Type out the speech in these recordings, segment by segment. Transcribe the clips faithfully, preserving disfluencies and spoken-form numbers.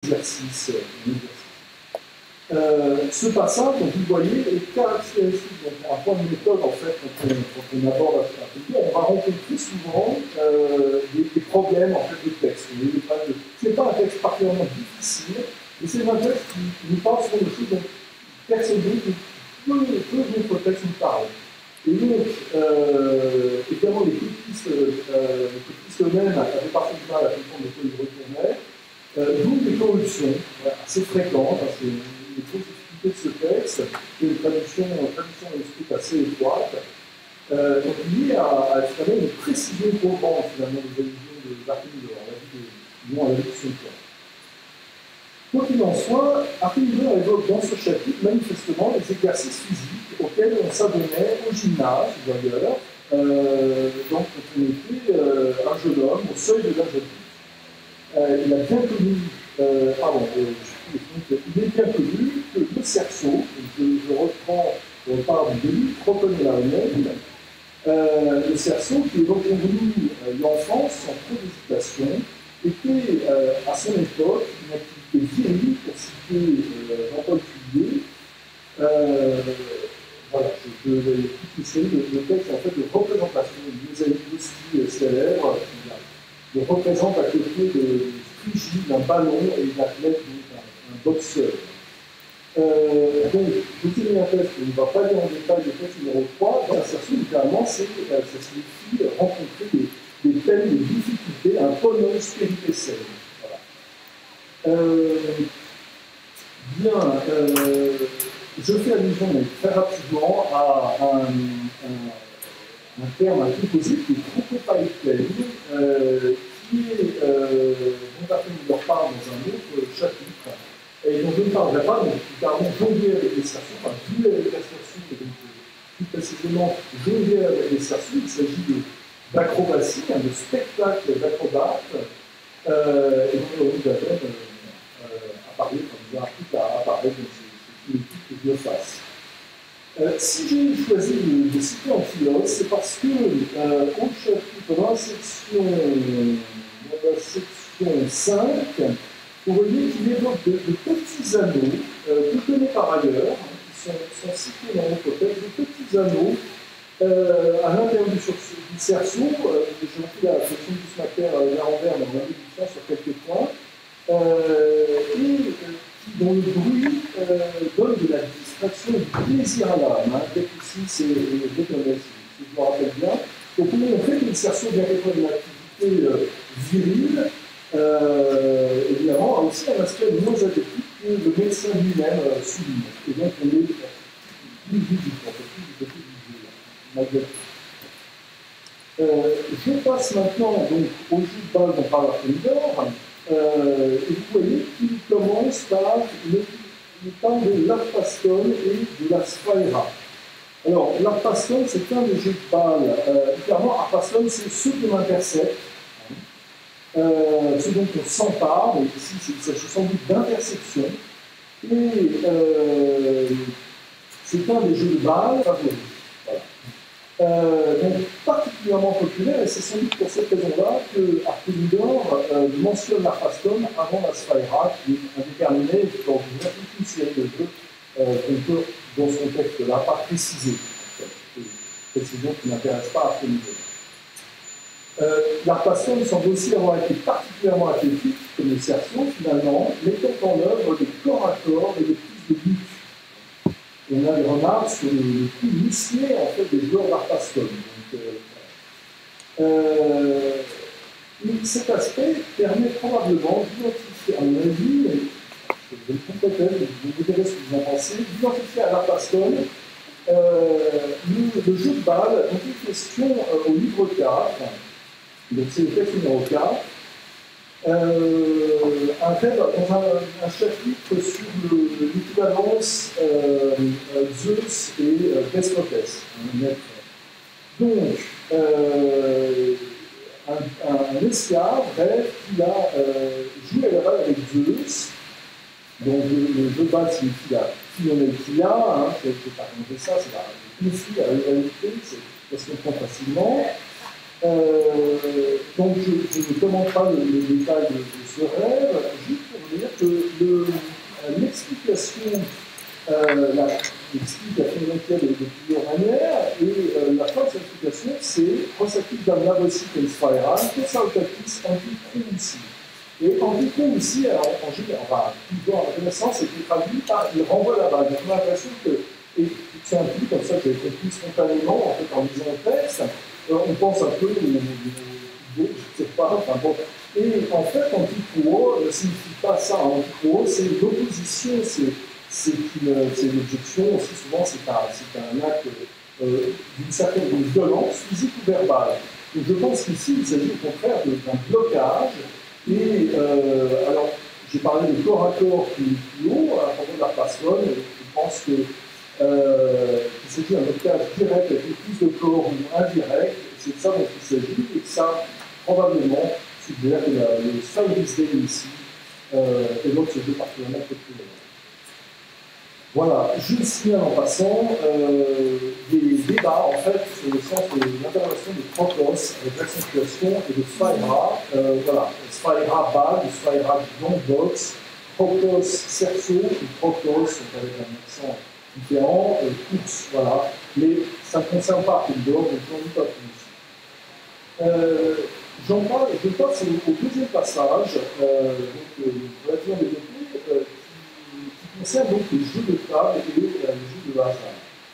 exercice. Un exercice. Euh, ce passage, donc vous voyez, est caractéristique. Donc, un point de méthode, en fait, quand on, quand on aborde la stratégie, on va rencontrer souvent euh, des, des problèmes en fait, de texte. Ce n'est pas un texte particulièrement difficile, mais c'est un texte qui, qui nous parle sur des choses dont personne d'autre, peu, peu d'autres textes nous parlent. Et donc, euh, évidemment, les copistes, euh, les copistes eux-mêmes avaient parfois du mal à comprendre de quoi ils retournaient, euh, d'où des corruptions assez fréquentes, assez les grosses difficultés de ce texte, et une traduction, une traduction manuscrite assez étroite, euh, donc liée à, à finalement une précision probante finalement des allusions de Artémidore, à la vie de son temps. Quoi qu'il en soit, Artémidore évoque dans ce chapitre manifestement les exercices physiques auxquels on s'abonnait au gymnase, d'ailleurs, euh, donc quand on était euh, un jeune homme, au seuil de l'âge adulte. Euh, il a bien connu, euh, pardon, euh, je, il est bien connu que le cerceau, je, je reprends, je repars du début, reconnaît la remède, euh, le cerceau qui est reconnu euh, l'enfance sans trop d'hésitation, était euh, à son époque une activité virile, pour citer euh, Jean-Paul Cuvier. Euh, voilà, je vais tout toucher, le texte en fait de représentation d'une Moussaï célèbre, qui représente à côté de Phrygie, d'un ballon et d'athlète, un, un boxeur. Euh, donc, je vous ai mis un texte, on ne va pas lire en détail le texte numéro trois, dans l'insertion, littéralement, c'est, ça signifie rencontrer des, des thèmes de difficulté, un ponos péripécène. Voilà. Euh, bien, euh, je fais allusion, mais très rapidement, à un, un un terme, un composé qui est tropopaïtène, euh, qui est, euh, dont Artémidore parle dans un autre chapitre, et dont je ne parlerai pas, donc carrément jongler avec les cerceaux, enfin jouer avec les cerceaux, et donc plus précisément jongler avec les cerceaux. Il s'agit d'acrobatie, hein, de spectacle d'acrobates, euh, et dont Léonie Daven euh, a parlé, comme un article a apparu, donc c'est une étude que je fasse. Euh, si j'ai choisi de, de citer Amphilos, c'est parce que euh, au chapitre, dans la section, dans la section cinq, vous voyez qu'il évoque de, de petits anneaux, euh, que connaît par ailleurs, hein, qui sont, sont cités dans notre texte, de petits anneaux euh, à l'intérieur du, du cerceau. Euh, j'ai repris la section du Smacker euh, Garambert dans l'introduction sur quelques points, euh, et euh, dont le bruit euh, donne de la distraction et du plaisir à l'âme. Hein. Peut-être ici, c'est détonné, si je me rappelle bien. Donc, on montrer que le cerceau, bien qu'étant une activité euh, virile, euh, évidemment, a aussi un aspect moins athlétique que le médecin lui-même euh, souligne. Et donc, on est plus visible, en fait, plus visible, malgré tout. Euh, je passe maintenant donc, au jeu de balle dont parle Artémidore. Euh, et vous voyez qu'il commence par le, le temps de l'arpastone et de la sphaira. Alors, l'arpastone, c'est un des jeux de balle. Euh, clairement, arpastone, c'est ceux qui m'interceptent, euh, ceux dont on s'empare. Donc, ici, il s'agit sans doute d'interception. Et euh, c'est un des jeux de balle favoris. Voilà. Euh, donc particulièrement populaire, et c'est sans doute pour cette raison-là que Artémidore euh, mentionne l'arpastone avant la sphaira, qui est indéterminée dans toute une série de jeux euh, qu'on peut, dans son texte-là, pas préciser. En fait, précision qui n'intéresse pas Artémidore. Euh, l'arpastone semble aussi avoir été particulièrement athlétique, comme le cerceau finalement, mettant en œuvre des corps à corps et des prises de but. On a des remarques sur le coup musclé en fait, des joueurs d'arpastone. Donc, euh, euh, cet aspect permet probablement d'identifier, à mon avis, mais je vais le compléter, vous me direz ce que vous en pensez, d'identifier à l'arpastone euh, le, le jeu de balle, donc une question euh, au livre quatre, donc c'est le texte numéro quatre. Euh, un thème dans un, un chapitre sur l'équivalence euh, Zeus et euh, Thesprothès. Donc, euh, un, un esclave rêve qu'il a euh, joué à la balle avec Zeus. Donc, le, le jeu de balle signifie la philonelphia, hein, c'est pas comme ça, c'est la conflit, la rivalité, ça se comprend facilement. Euh, donc je, je ne commente pas le, le détail de, de ce rêve, juste pour retenir que l'explication, euh, l'explication de plusieurs manières, et euh, la fin de cette explication, c'est Prosatic dann Navosik und Zweirad, Kesaltatis Antikrumsi. Et Antikrumsi ici, en, en général, enfin, plutôt intéressant, c'est qu'il traduit par il renvoie la balle. Donc on a l'impression que, et c'est un peu comme ça que j'ai compris spontanément, en fait, en lisant le texte, euh, on pense un peu au je ne sais pas, enfin bon. Et en fait, antiquo ne signifie pas ça. Antiquo, c'est l'opposition, c'est une, une objection, aussi souvent c'est un, un acte euh, d'une certaine violence physique ou verbale. Donc je pense qu'ici, il s'agit au contraire d'un blocage. Et euh, alors, j'ai parlé de corps à corps plus, plus haut, à propos de la personne, je pense que euh, qu'il s'agit d'un blocage direct avec plus de corps ou indirect, c'est de ça dont il s'agit, et que ça, probablement, suggère que la, le Cyrus Day ici euh, évoque ce jeu particulièrement populaire. Voilà, je signale en passant euh, des débats en fait sur le sens de l'intervention de Prokos avec l'accentuation et de Sphira. Euh, voilà, Sphira bas, de Sphira non box, Prokos cerceau et Prokos avec un accent différent, euh, Kutz, voilà, mais ça ne concerne pas Kundor, donc j'en dis pas plus. Euh, J'en parle, je passe au, au deuxième passage, euh, donc, euh, relativement développé, euh, qui concerne donc les jeux de table et euh, les jeux de hasard.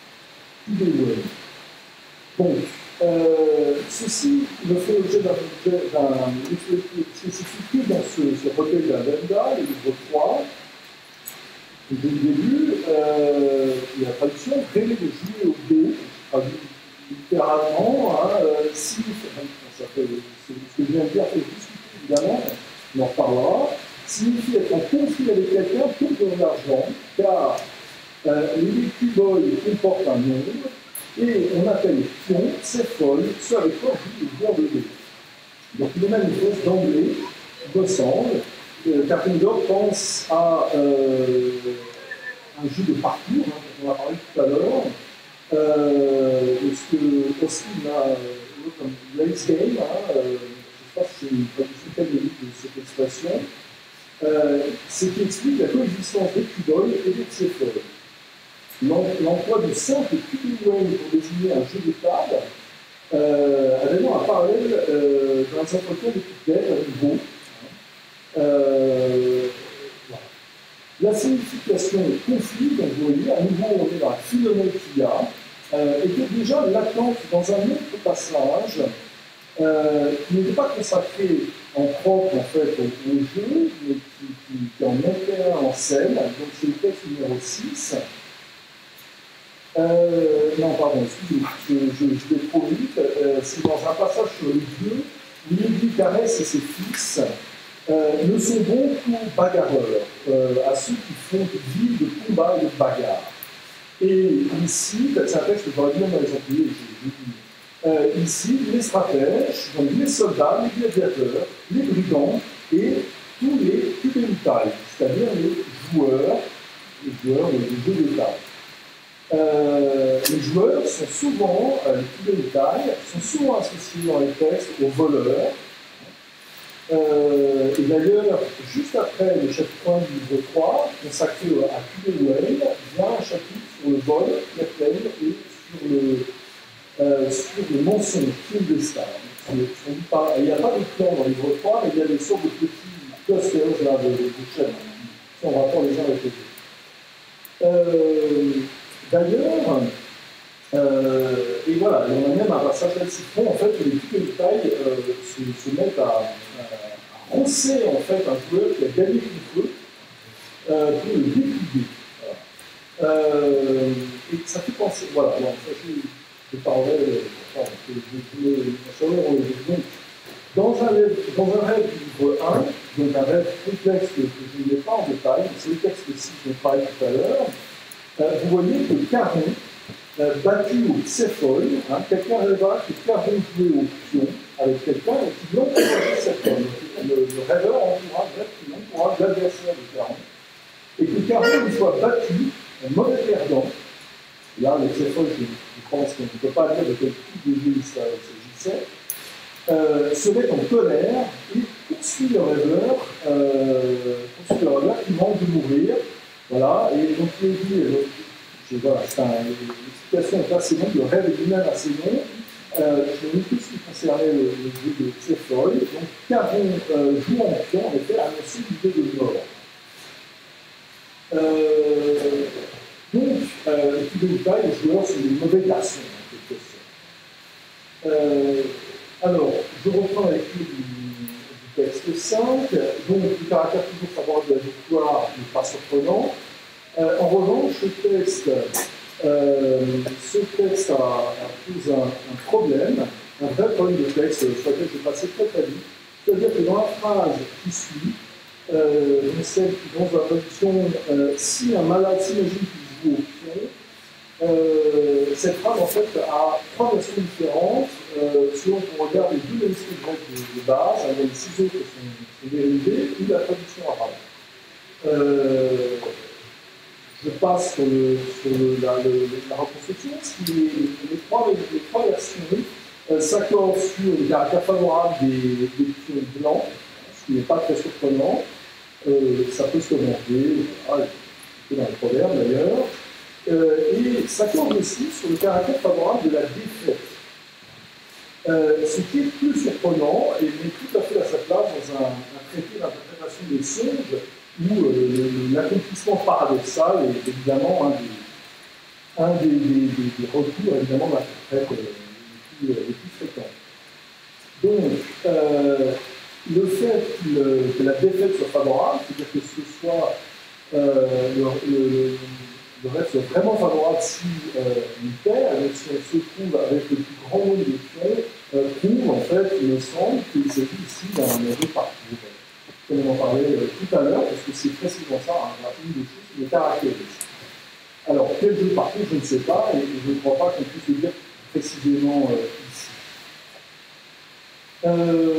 Donc, euh, ceci me fait l'objet d'un spécifique dans ce, ce recueil d'Avenda, le livre trois. Et dès le début, euh, il y a la traduction rêver de jouer au dé, traduit littéralement, hein, euh, si, ça fait, ce que je viens de dire fait discuter évidemment, on en reparlera, signifie être en conflit avec quelqu'un pour de l'argent, car euh, les cuboles comportent un nombre, et on appelle pion, c'est folle, ce avec quoi on joue le joueur de dé. Donc il est manifeste d'emblée, me semble, euh, Carpenter pense à euh, un jeu de parcours, hein, dont on a parlé tout à l'heure, euh, ce que Austin a euh, comme Race Game, hein, euh, je ne sais pas si c'est une traduction technique de cette expression, euh, c'est qui explique la coexistence des cuboles et des tséfoles. L'emploi du simple cubiway pour désigner un jeu de table euh, a vraiment un parallèle euh, dans les entretiens de Pittel à nouveau. Euh, voilà. La signification conflit, donc vous voyez, à nouveau on est dans la phénométria, euh, était déjà latente dans un autre passage euh, qui n'était pas consacré en propre en fait au, au jeu, mais qui, qui, qui en mettait un en scène, donc c'est le texte numéro six. Euh, non, pardon, excusez-moi, je, je, je vais trop vite. Euh, c'est dans un passage sur les dieux où Lady Caresse et ses fils euh, ne sont bons qu'aux bagarreurs, euh, à ceux qui font vie de combat et de bagarre. Et ici, c'est un texte que j'aurais bien dans les employés, euh, ici, les stratèges, donc les soldats, les gladiateurs, les brigands et tous les cubéutailles, c'est-à-dire les joueurs, les joueurs des jeux de table. Euh, les joueurs sont souvent, euh, les cubéutailles, sont souvent associés dans les textes aux voleurs. Euh, et d'ailleurs, juste après le chapitre un du livre trois, consacré à Cubeway, vient un chapitre sur le vol, Captain, et sur le, euh, sur le mensonge, clandestin. Il n'y a pas de plan dans le livre trois, mais il y a des sortes de petits clusters là, de, de chaînes, qui sont en rapport les uns avec les autres. Euh, D'ailleurs, euh, et voilà, on a même un passage là-dessus, en fait, les petites tailles euh, se, se mettent à, à, à roncer en fait un joueur qui a gagné le feu euh, pour le déplier. Voilà. Euh, et ça fait penser, voilà, bon, ça je, je parlais, enfin, je, je, je, je, je, donc, dans un, dans un rêve du livre un, donc un rêve complexe que, que je ne mets pas en détail, c'est le texte six dont je parlais tout à l'heure. Euh, vous voyez que Caron, euh, battu au Tséphone, hein, quelqu'un rêva que Caron jouait au pion avec quelqu'un et qui l'encourageait cet homme. Le, le rêveur encourage, qui encourage l'adversaire de Caron. Et que Caron, une fois battu, un mauvais perdant, là, le Tséphone, je, je pense qu'on ne peut pas dire de quel type de jeu il s'agissait, euh, se met en colère et poursuit le rêveur, euh, poursuit le rêveur qui manque de mourir. Voilà, et donc il est dit, euh, voilà, l'explication est assez longue, le rêve est lui-même assez long. Euh, je n'ai plus ce qui concernait le, le jeu de Tsefoy. Donc, Caron euh, joue en pion, en effet, annonçait l'idée de mort. Euh, donc, euh, tout de détail, les joueurs sont des mauvais garçons, en quelque sorte. Euh, alors, je reprends la lecture du, du texte cinq. Donc, le caractère toujours favorable de la victoire n'est pas surprenant. Euh, en revanche, ce texte, euh, ce texte a, a pose un, un problème, un vrai problème de texte sur lequel je vais passer très très vite. C'est-à-dire que dans la phrase qui suit, euh, donc celle qui dans la traduction, euh, si un malade s'imagine qu'il joue au pion, euh, cette phrase en fait a trois versions différentes euh, selon qu'on regarde les deux manuscrits grecs de, de base, il y a les six autres qui sont, sont dérivés, ou la traduction arabe. Euh, Je passe sur, le, sur le, la, le, la reconstruction. Ce qui est, les, trois, les trois versions euh, s'accordent sur le caractère favorable des, des pions blancs, ce qui n'est pas très surprenant. Euh, ça peut se commenter, ah, c'est dans le proverbe d'ailleurs. Euh, et s'accorde aussi sur le caractère favorable de la défaite. Euh, ce qui est plus surprenant et met tout à fait à sa place dans un, un traité d'interprétation des songes où euh, l'accomplissement paradoxal est évidemment un des, un des, des, des, des recours évidemment d'interprète euh, les, les plus fréquents. Donc, euh, le fait que, que la défaite soit favorable, c'est-à-dire que ce soit euh, le, le, le rêve soit vraiment favorable si euh, il perd, et si on se trouve avec le plus grand nombre de pions, euh, prouve en fait, il me semble, qu'il s'agit ici d'un jeu parcours. Comme on en parlait euh, tout à l'heure, parce que c'est précisément ça, hein, une des choses qui me caractérise. Alors, quel jeu parcours, je ne sais pas, et je ne crois pas qu'on puisse le dire précisément euh, ici. Euh,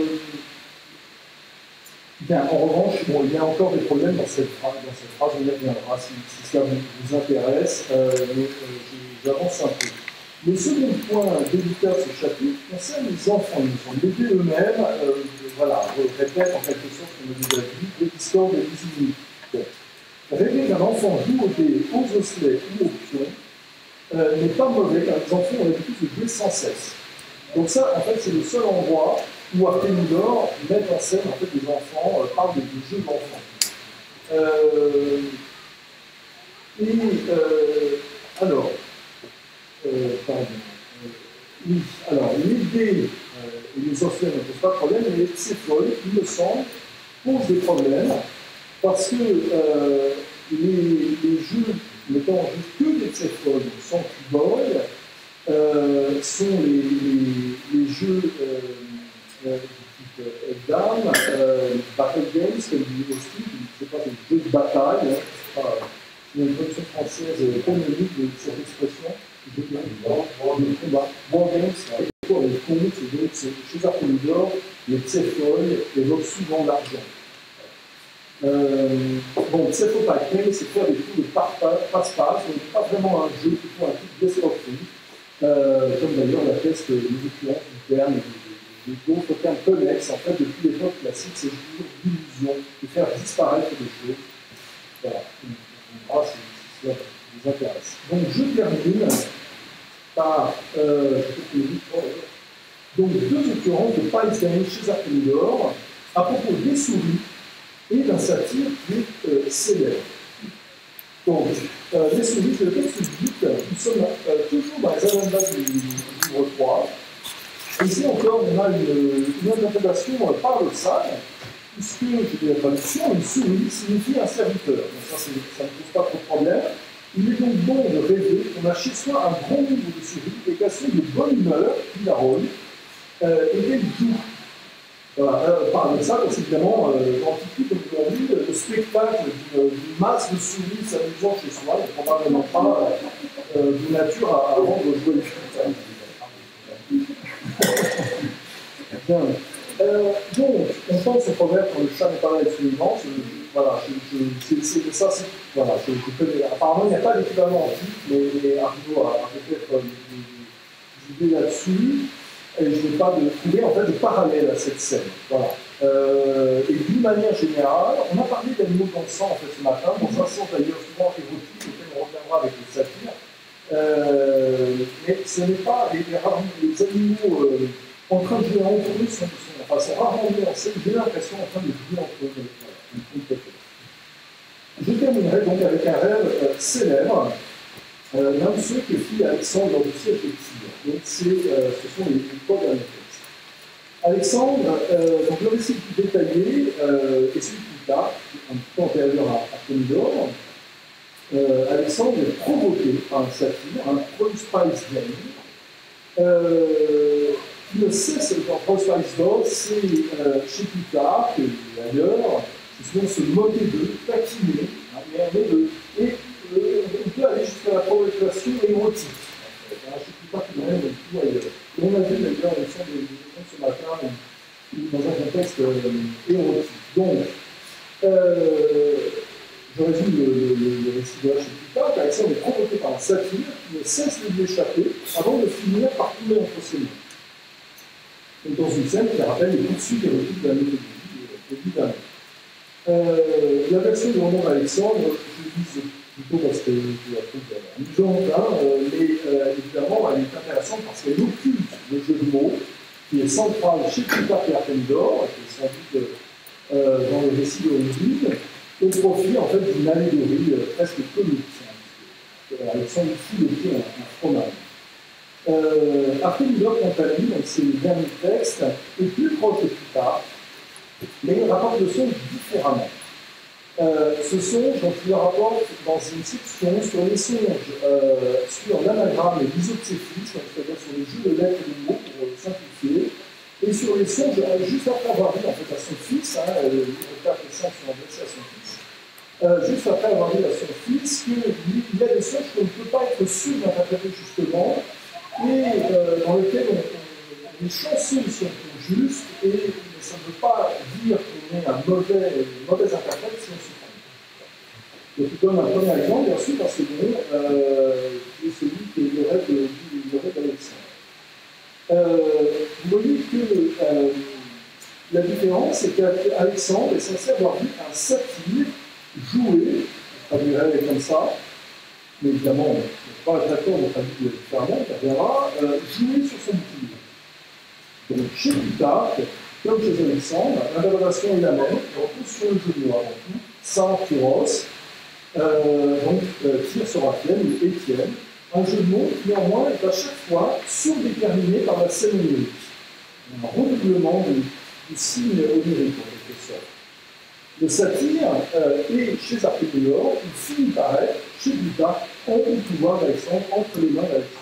bien, en revanche, bon, il y a encore des problèmes dans cette phrase, dans cette phrase on y reviendra si, si cela vous, vous intéresse, euh, mais euh, j'avance un peu. Le second point délicat de ce chapitre concerne les enfants. Ils ont aidé eux-mêmes, euh, voilà, je répète en quelque sorte ce qu'on a déjà dit, les discordes et les inimités. Rêver qu'un enfant joue au dé, aux osselets ou au pion euh, n'est pas mauvais, car les enfants ont l'habitude de jouer sans cesse. Donc ça, en fait, c'est le seul endroit où Artémidor met en scène en fait, les enfants, euh, parle des jeux d'enfants. Euh, et euh, alors, Euh, pardon. Euh, oui, alors les dés euh, et les osselets ne posent pas de problème, mais les Tsefoy, il me semble, posent des problèmes parce que euh, les, les jeux mettant en jeu que des Tsefoy, sans Kuboy, euh, sont les, les, les jeux euh, euh, du type Edam, euh, Battle Games, comme dit aussi, je ne sais pas, des jeux de bataille, hein, c'est pas une traduction française canonique de cette expression. De combat. War Games, c'est pour les contes, donc chez Artémidor, les Tsefoy évoquent souvent l'argent. Euh, bon, Tsefoy Paquet, c'est faire des coups de passe-passe, ce n'est pas vraiment un jeu, c'est plutôt un type d'escroquerie, euh, comme d'ailleurs l'atteste les étudiants du terme et d'autres termes connexes. En fait, depuis l'époque classique, c'est toujours d'illusion, de faire disparaître des choses. Voilà, on verra si cela vous intéresse. Donc, je termine par euh, donc deux occurrences de Païsani chez Artémidor à propos des souris et d'un satire qui est euh, célèbre. Donc, euh, les souris, c'est le texte dit, nous sommes euh, toujours dans les agendas du, du livre trois. Ici encore, on a une, une interprétation euh, paradoxale, puisque, je dis la traduction, une souris signifie un serviteur. Donc ça, ça ne pose pas trop de problème. Il est donc bon de rêver qu'on a chez soi un grand nombre de souris et qu'elles sont de bonne humeur, qui la rôle, euh, et qu'elles jouent. Voilà, euh, paradoxal, parce qu'évidemment, euh, dans l'Antiquité, comme vous l'avez vu, le spectacle d'une masse de souris s'amusant chez soi n'est probablement pas euh, de nature à, à rendre jouer les Bien. Euh, donc, on pense au proverbe quand le chat n'est pas là avec son immense. Voilà, je, je, c'est ça, c'est, voilà, je, je connais. Apparemment, il n'y a pas d'équivalent antique, mais, mais Arnaud a, a peut-être euh, des, des idées là-dessus, et je n'ai pas de trouver en fait de parallèle à cette scène. Voilà. Euh, et d'une manière générale, on a parlé d'animaux dansants en fait ce matin, dans un sens d'ailleurs souvent érotique, auquel on reviendra avec les satyres. Euh, mais ce n'est pas les, les, les animaux euh, en train de jouer entre eux, sont, sont, enfin, sont rarement mis en scène, j'ai l'impression en train de jouer entre eux. Voilà. Je terminerai donc avec un rêve euh, célèbre, euh, l'un de ceux que fit Alexandre lors du siège de Tyr. Donc euh, ce sont les, les trois derniers textes. Alexandre, euh, donc le récit le plus détaillé euh, est celui plus tard, un peu antérieur à, à Polydore. Euh, Alexandre est provoqué par un satyre, un Prospice euh, qui ne cesse, dans Prospice c'est euh, chez Plutarque et ailleurs, c'est souvent se moquer d'eux, taquiner, hein, merder d'eux, et euh, on peut aller jusqu'à la provocation érotique. En fait, hein, chez Plutarque, il y en a même tout ailleurs. Et on a vu d'ailleurs Alexandre ce matin dans un contexte euh, érotique. Donc, euh, je résume le, le, le récit de la chez Plutarque. Alexandre est provoqué par un satyre qui ne cesse de lui échapper avant de finir par tomber entre ses mains. Donc, dans une scène qui rappelle les poursuites érotiques de la mythologie, évidemment. Euh, la version du roman d'Alexandre, je vise plutôt parce que je la trouve amusante, hein, mais euh, évidemment, elle est intéressante parce qu'elle occulte le jeu de mots qui est central chez Plutarque et Artémidore, qui est sans doute euh, dans le récit d'origine, au profit en fait d'une allégorie euh, presque comique. Alexandre fout le pied un fromage. Euh, Artémidore, quant à lui, donc c'est le dernier texte, est plus proche de Plutarque, mais il rapporte le songe différemment. Euh, ce songe, donc, il le rapporte dans une section sur les songes, euh, sur l'anagramme et l'isopséphie, c'est-à-dire sur les jeux de lettres et de mots, pour euh, simplifier, et sur les songes, euh, juste après avoir dit en fait, à son fils, hein, euh, les quatre et cinq sont adressés à son fils, euh, juste après avoir dit à son fils qu'il y a des songes qu'on ne peut pas être sûr d'interpréter justement, et euh, dans lesquels on, on, les chansons sont justes, et ça ne veut pas dire qu'on est un mauvais, une mauvaise interprète si on se trompe. Donc il donne un premier exemple, et ensuite un second, euh, qui est celui qui est le rêve d'Alexandre. Euh, vous voyez que euh, la différence, c'est qu'Alexandre est censé avoir vu un satyre jouer, je traduirais comme ça, mais évidemment, on ne peut pas exactement on traduit différemment, on verra, euh, jouer sur son bouclier. Donc chez Plutarque, comme chez Alexandre, l'interprétation est la même, on retrouve sur le jeu de mots avant tout, Saint Tyros, euh, donc euh, Tyr sera Étienne ou Étienne, un jeu de mots qui néanmoins est à chaque fois surdéterminé par la scène onirique, un redoublement du, du signe onirique en quelque sorte. Le satyre euh, est chez Artémidore, il finit par être chez Plutarque, entre le pouvoir d'Alexandre, entre les mains d'Alexandre.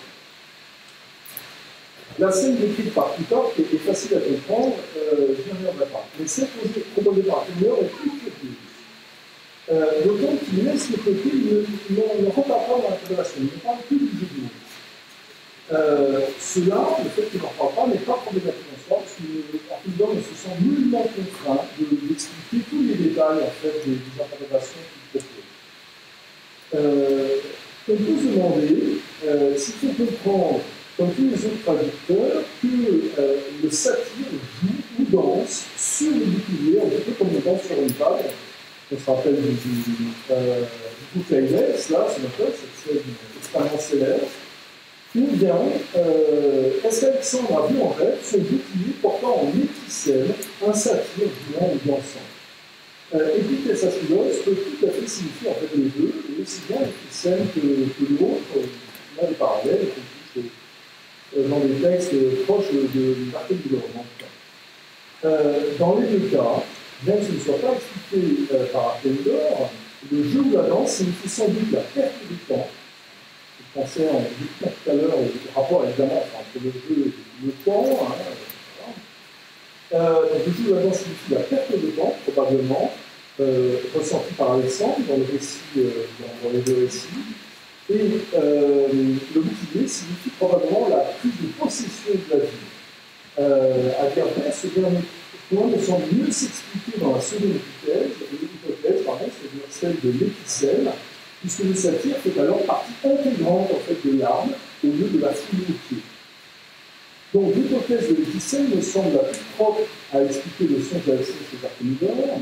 La scène décrite par Plutarque est facile à comprendre, euh, je n'y reviendrai pas. Mais celle proposée par Artémidore est plus curieuse. Euh, D'autant qu'il laisse le côté, il ne, ne, ne repart pas dans l'interprétation, il ne parle que du jeu de mots. Euh, cela, le fait qu'il n'en parle pas, n'est pas problématique en soi, parce qu'Artémidore ne se sent nullement contraint d'expliquer de, tous les détails en fait, des, des interprétations qu'il propose. Euh, on peut se demander euh, s'il faut comprendre, comme tous les autres traducteurs, que euh, le satyre joue ou danse sur le bouclier, un peu comme on danse sur une table. On se rappelle du, du, euh, du coup Caïnès, là, ce matin, cette scène extrêmement célèbre. Ou bien, euh, est-ce qu'Alexandre a vu en rêve son bouclier portant en épicène un satyre jouant ou dansant? euh, Épicène peut tout à fait signifier en fait les deux, et aussi bien épicène que, que l'autre. On a des parallèles qu'on touche euh, dans des textes proches de, de l'Artémidore. Euh, dans les deux cas, bien que ce ne soit pas expliqué euh, par Artémidore, le jeu ou la danse signifie sans doute la perte du temps. Je pensais en discutant tout à l'heure au rapport évidemment entre le jeu et le temps. Hein, voilà. euh, donc, le jeu ou la danse signifie la perte de temps, probablement, euh, ressentie par Alexandre dans, le récit, euh, dans, dans les deux récits. Et euh, le bouclier signifie probablement la prise de possession de la vie. Euh, à dire vrai, ce dernier point me semble mieux s'expliquer dans la seconde hypothèse, hypothèse pardon, c'est-à-dire celle de l'épicène, puisque le satyre fait alors partie intégrante en fait, de l'arme au lieu de la foule au pied. Donc, l'hypothèse de l'épicène me semble la plus propre à expliquer le son de la chez Artémidore.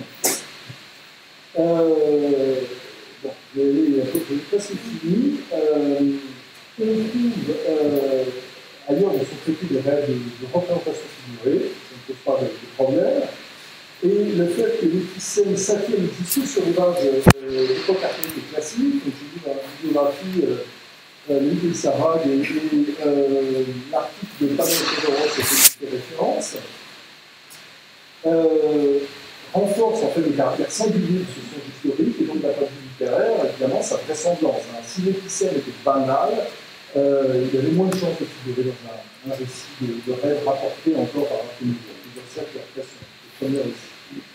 Euh, bon, je vais aller un peu presque fini. Euh, on trouve euh, ailleurs dans son traité des règles de, de représentation figurée, ça ne pose pas de, de problème. Et le fait que l'épicène s'affirme ici sur les bases euh, d'époque archéologique classique, donc j'ai vu dans la bibliographie euh, Louis de Sarag et, et euh, l'article de Pamela Théodoros qui fait référence, euh, renforce en fait le caractère singulier de ce son historique et donc d'un point de vue littéraire, évidemment, sa vraisemblance. Hein. Si l'épicène était banal, euh, il y avait moins de chances de figurer dans un, un récit de, de rêve rapporté encore par Artémidore. C'est ça qui est la première récit.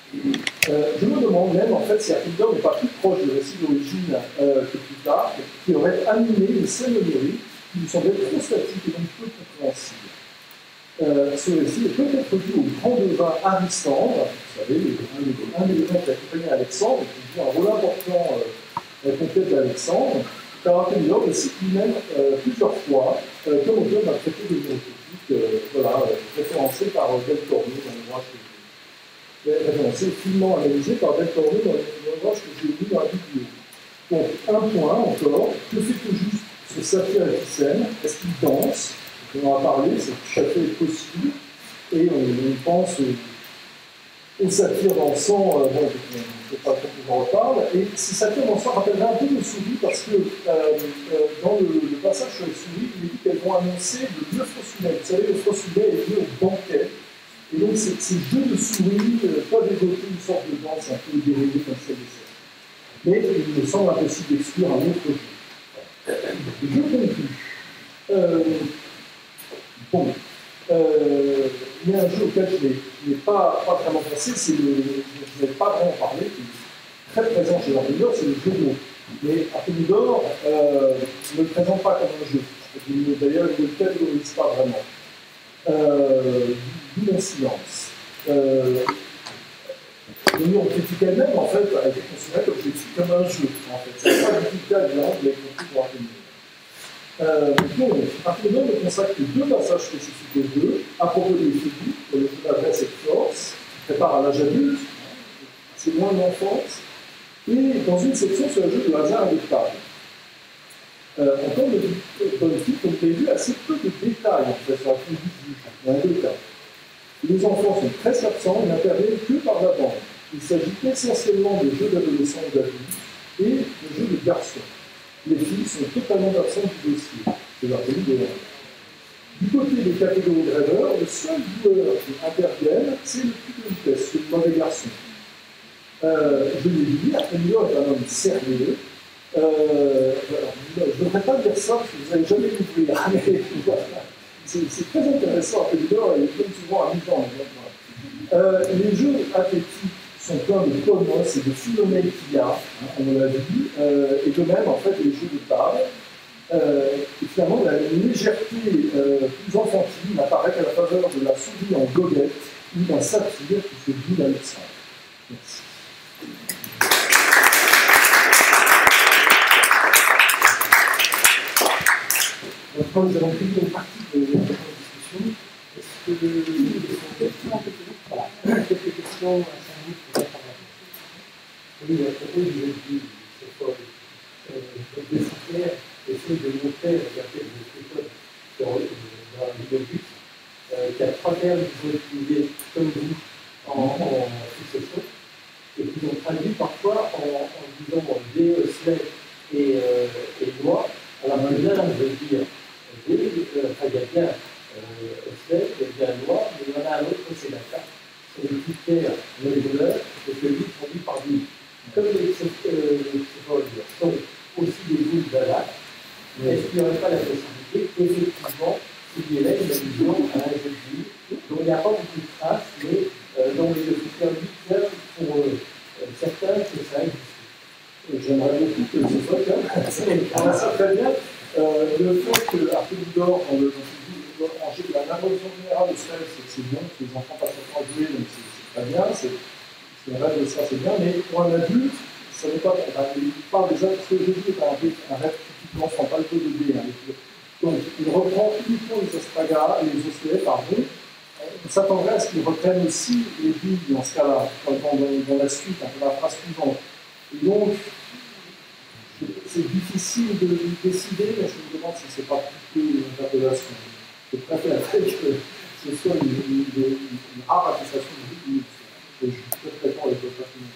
Euh, je me demande même en fait si Artémidore n'est pas plus proche du récit d'origine euh, que plus tard, qui aurait animé les scènes oniriques qui lui semblaient trop statiques et donc peu compréhensibles. Euh, ce récit est peut-être dû au grand devin Aristandre, vous savez, un des devins qui accompagnait Alexandre, qui joue un rôle important euh, dans la conquête d'Alexandre, car Artémidore le cite lui-même euh, plusieurs fois, euh, comme auteur d'un traité de néotétique, euh, voilà, euh, référencé par euh, Del Cornu dans l'ouvrage que j'ai référencé, finement analysé par Del Cornu dans l'ouvrage que j'ai lu dans la vidéo. Donc, un point encore, que fait-on juste ce satyre épicène? Est-ce qu'il danse? On en a parlé, c'est tout à fait possible. Et on, on pense aux, aux satyres dansant, euh, bon, je ne sais pas trop que j'en reparle, et ces satyres dansant rappelleraient un peu les souris, parce que euh, euh, dans le, le passage sur les souris, il est dit qu'elles vont annoncer le Frossulet. Vous savez, le Frossulet est lié au banquet. Et donc, ces, ces jeux de souris euh, peuvent évoquer une sorte de danse un peu dérivée comme celle de ça. Mais il me semble impossible d'exclure un autre jeu. Je conclue. Euh, bon, euh, il y a un jeu auquel je n'ai pas, pas vraiment pensé, c'est le, je n'ai pas vraiment parlé, qui est très présent chez Artémidore, c'est le jeu de mots. Mais Artémidore euh, ne le présente pas comme un jeu. D'ailleurs, il ne le catégorise pas vraiment. Euh, D'où mon silence. Euh, L'Union critique elle-même, en fait, a été considérée comme, comme un jeu. En fait. C'est pas du tout le cas, évidemment, de l'écriture pour Artémidore. Euh, donc, Artémidore ne consacre que deux passages spécifiques aux jeux, à propos des figures, le jeu d'adresse et de force, qui prépare à l'âge adulte, c'est moins l'enfance, et dans une section sur le jeu de hasard et de table. Euh, encore dans le film, comme vous avez vu, assez peu de détails en fait, sur la conduite du jeu, dans les deux cas. Les enfants sont très absents et n'interviennent que par la bande. Il s'agit essentiellement de jeux d'adolescents ou d'adultes et de jeux de garçons. Les filles sont totalement absentes du dossier. C'est leur pays de Du côté des catégories de rêveurs, le seul joueur qui intervienne, c'est le plus de vitesse, c'est le mauvais garçon. Euh, je l'ai dit, Artémidore est un homme sérieux. Euh, alors, je ne devrais pas dire ça parce que vous n'allez jamais l'ouvrir, mais voilà. C'est très intéressant, Artémidore, et comme souvent amusant. Euh, les jeux athlétiques sont pleins de colosses et de philomèles qu'il y a, hein, on l'a vu, euh, et de même, en fait, les jeux de table. Euh, et finalement, la légèreté euh, plus enfantine apparaît à la faveur de la souris en goguette ou d'un satyre qui se dit d'Alexandre. Merci. Maintenant, nous avons pris une partie de la discussion. Est-ce que vous avez des questions? Voilà, quelques questions à cinq minutes pour répondre à la question. Oui, à propos du jeu, cette fois, le décisionnel essaie de montrer, regardez le méthode dans le vidéo, qu'il y a trois termes qui sont utilisés comme vous en, en succession et qui sont traduits parfois en, en disant des sled et, euh, et loi. Alors, l'un veut dire D, euh, enfin, il y a bien euh, sled, il y a bien loi, mais il y en a un autre, c'est la carte. C'est les critères moléculaires et que lui traduit par lui. Comme les symboles sont aussi des boules d'Alak, mais est-ce qu'il n'y aurait pas la possibilité qu'effectivement, il y ait une allusion à un jeu de vie dont il n'y a pas beaucoup de traces, mais euh, dont les critères littéraires pour euh, certains que ça existe. J'aimerais beaucoup que ce soit le cas. Ça très bien. Euh, le fait que Artémidore, en le en la révolution générale de Suède, c'est bien, que les enfants passent leur temps à jouer, donc c'est très bien, c'est un rêve de ça, c'est bien, mais pour un adulte, ça n'est pas. Enfin, il parle déjà, parce que le jeu est un rêve typiquement enfant, pas le jeu de dé. Hein, donc, il reprend uniquement les astragas cas, les osselets, pardon, on s'attendrait à ce qu'ils reprennent aussi les billes dans ce cas-là, dans, dans, dans la suite, dans la phrase suivante. Et donc, c'est difficile de décider, mais je me demande si ce n'est pas plutôt une interpellation. Je préférerais que ce soit une, une, une, une rare attestation de vie. Je suis très content avec votre question.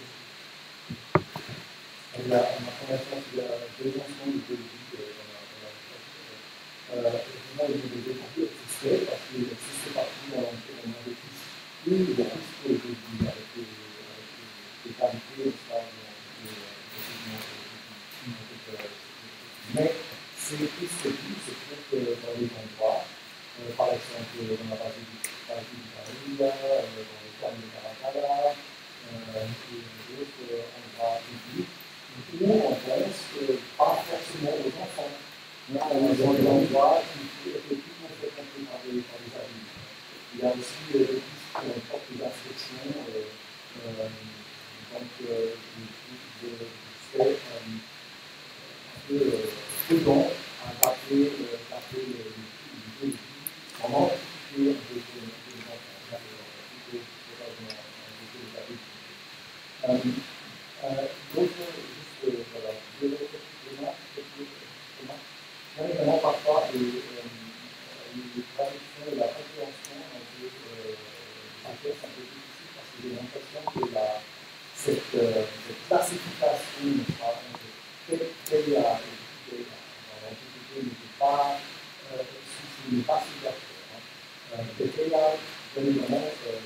La, ma formation, c'est la prévention du politique dans la vraiment il y a des défis existaient parce que c'est parti dans l'environnement de tous. Oui, il y a plus pour les pays avec les qualités, et cetera. Mais c'est plus, c'est plus, c'est plus dans les endroits, euh, par exemple dans la base du Paris, dans les termes de Caracalla, euh, et d'autres endroits publics. Où on pense euh, pas forcément aux enfants, mais on est dans des endroits qui effectivement sont compris par les, par les adultes. Il y a aussi euh, des pistes qui portent des instructions, euh, euh, donc euh, je serais euh, un peu euh, prudent à taper les filles pendant que les enfants, plutôt probablement les adultes. D'autres, juste, voilà, deux autres remarques. Bien évidemment, parfois, les, euh, les traductions et la compréhension entre les textes un peu difficiles parce que j'ai l'impression que la, cette, euh, cette classification entre T I A et T I A dans l'Antiquité n'était pas n'est pas super claire. T I A, bien évidemment,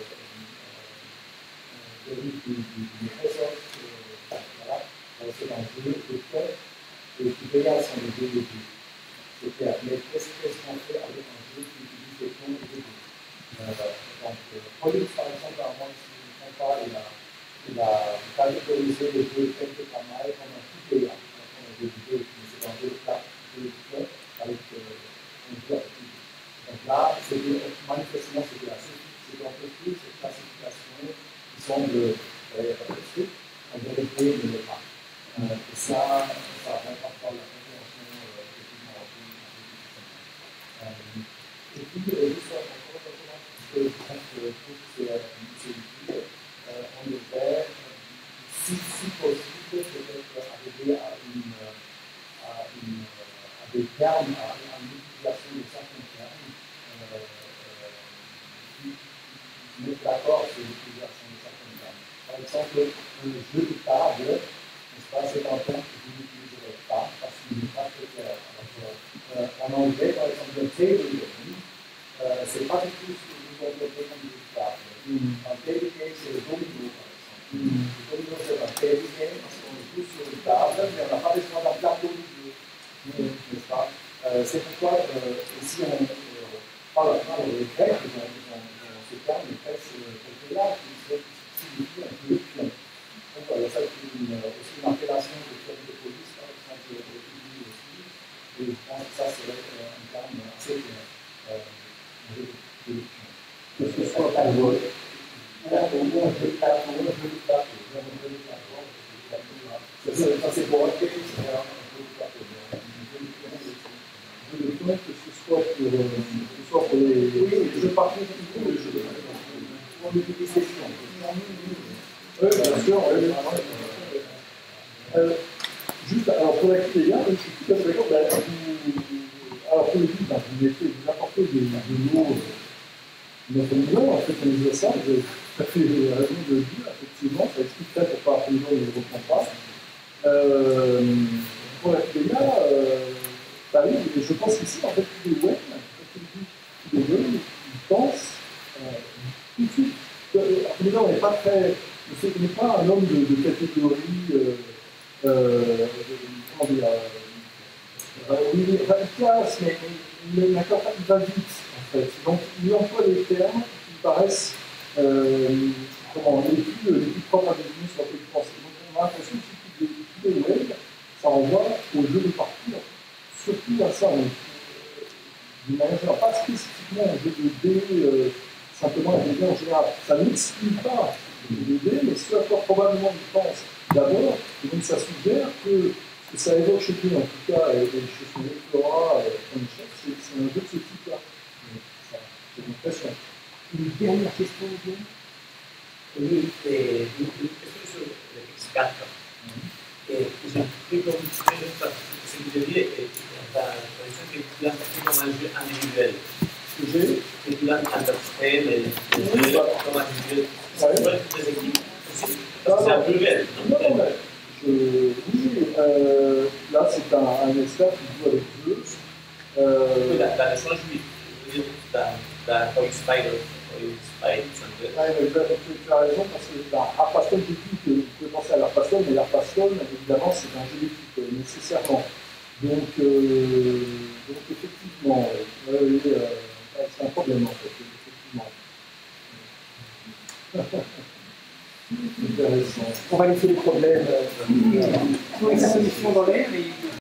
dérive du réseau. Voilà, c'est un jeu de fait, et qui déjà sont des jeux de jeu. C'est clair, mais qu'est-ce qu'on fait avec un jeu qui utilise des tons et des jeux euh, Donc, Pollux, par exemple, à moi, si je ne me trompe pas, il a, il a catégorisé les jeux tels que Kamaï comme un T I A, comme un jeu de jeu, mais c'est un jeu de cartes, un jeu de jeu avec euh, un jeu actif. Donc là, manifestement, c'était assez c'est un peu plus cette classification qui semble euh, strict. En vérité, il ne l'est pas. Euh, et ça, ça rend parfois la compréhension euh, effectivement un peu difficile. Euh, et puis, euh, juste encore une chose, que je pense que toutes ces utile, euh, on devrait, si, si possible, peut-être arriver à, une, à, une, à des termes, à, à une utilisation de certains termes, euh, euh, qui mettent d'accord sur l'utilisation de certains termes. Par exemple, le jeu de table, n'est-ce pas, c'est un terme que je n'utiliserai pas parce qu'il n'est pas très clair. Alors, euh, en anglais, par exemple, le table game, euh, c'est pas du tout ce que vous développez comme jeu de table. Mm. Un table game, c'est le domino, par exemple. Mm. Le domino, c'est un table game parce qu'on joue sur une table, mais on n'a pas besoin d'un plateau de jeu, mm. n'est-ce pas? euh, C'est pourquoi, euh, si on euh, parle à les Grecs, ils ont, ils ont, ils ont ce terme, les Grecs, c'est là qui signifie un peu pion. Donc voilà, ça c'est une, aussi une appellation de terme de police, par exemple, de aussi. Et je pense que ça c'est un terme assez clair. Euh, de pion. Que ce soit par le jeu de plateau, un jeu de plateau, un jeu de plateau, un jeu de plateau. Ça c'est pour un jeu de plateau. Je le souhaite que ce soit pour, euh, que ce soit pour les, les jeux partout ou les jeux de pour les petites sessions. Oui, bien sûr. Oui. Euh, juste, alors pour la T I A, je suis tout à fait d'accord. Ben, alors pour le but, ben, vous, mettez, vous apportez des, des mots notre niveau, en fait, on disait ça, vous avez tout à fait raison de le dire, effectivement, ça explique très pourquoi Arnaud ne le reprend pas. Euh, pour la T I A, euh, bah oui, et je pense qu'ici, en fait, tous les web, tous les jeunes, ils pensent euh, tout de suite. Arnaud, on n'est pas très. On n'est pas un homme de, de catégorie. Euh, euh, comment dire euh, oui, efficace, mais il n'accorde pas, il va vite, en fait. Donc, il emploie des termes qui paraissent euh, comment, les, plus, les plus propres à définir sur la petite pensée. Donc, on a l'impression que tous les web, ça renvoie au jeu de parcours, surtout à ça. Donc, d'une manière générale, pas spécifiquement au jeu de dés, euh, simplement un jeu en général. Ça n'exclut pas le jeu de dés, mais ce à quoi probablement il pense d'abord, et donc ça suggère que ce que ça évoque chez lui, en tout cas, et chez son lectorat, c'est un jeu de ce type-là. Ça l'impression. Une dernière question, Guillaume. Oui, eh, esto es X Kafka. Eh, j'ai pris comme ce que je dis, la tradition que tu as fait comme un jeu individuel. Que j'ai Que tu as interprété les jeux comme individuel. C'est pour les équipes. C'est un pluriel. Non, non, mais je, oui, euh, là c'est un, un esclave qui joue avec deux. Euh, Oui, dans le sens juif, dans Oil Spider, Oil Spider, ouais, tu as raison, parce que bah, Art Pastel, j'ai dit que vous pouvez penser à l'Art Pastel, mais l'Art Pastel, évidemment, c'est un jeu d'équipe, nécessairement. Donc, euh, donc effectivement, euh, euh, c'est un problème en fait, effectivement. Intéressant. On va laisser les problèmes, euh, trouver sa solution dans l'air et